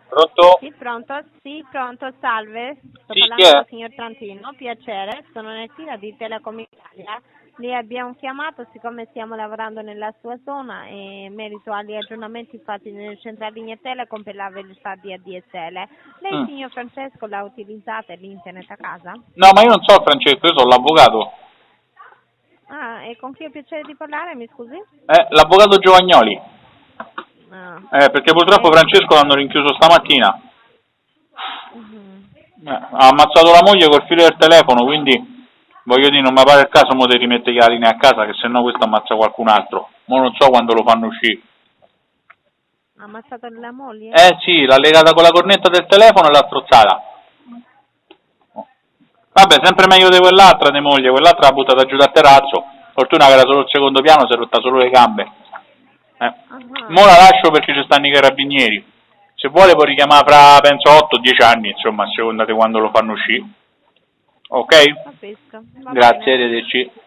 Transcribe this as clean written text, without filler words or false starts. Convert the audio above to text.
Pronto? Sì, pronto, salve. Sto Sì, chi parlando è? con il signor Trantino, piacere, sono nel fila di Telecom Italia. Li abbiamo chiamato siccome stiamo lavorando nella sua zona e in merito agli aggiornamenti fatti nelle centrali linee Telecom per la velocità di ADSL. Lei, Mm. signor Francesco, l'ha utilizzata l'internet a casa? No, ma io non so Francesco, io sono l'avvocato. Ah, e con chi ho piacere di parlare, mi scusi? L'avvocato Giovagnoli. Ah, Perché purtroppo Francesco l'hanno rinchiuso stamattina. mhm. Ha ammazzato la moglie col filo del telefono, quindi voglio dire, non mi pare il caso mo di rimettere la linea a casa, che sennò questo ammazza qualcun altro. Mo non so quando lo fanno uscire. Ha ammazzato la moglie? Sì, l'ha legata con la cornetta del telefono e l'ha strozzata. Vabbè, sempre meglio di quell'altra di moglie, quell'altra l'ha buttata giù dal terrazzo. Fortuna che era solo il secondo piano, si è rotta solo le gambe. Ah, Mo la lascio perché ci stanno i carabinieri. Se vuole può richiamare fra, penso, 8-10 anni, insomma, a seconda di quando lo fanno uscire. Ok? capisco, va Grazie, bene. arrivederci.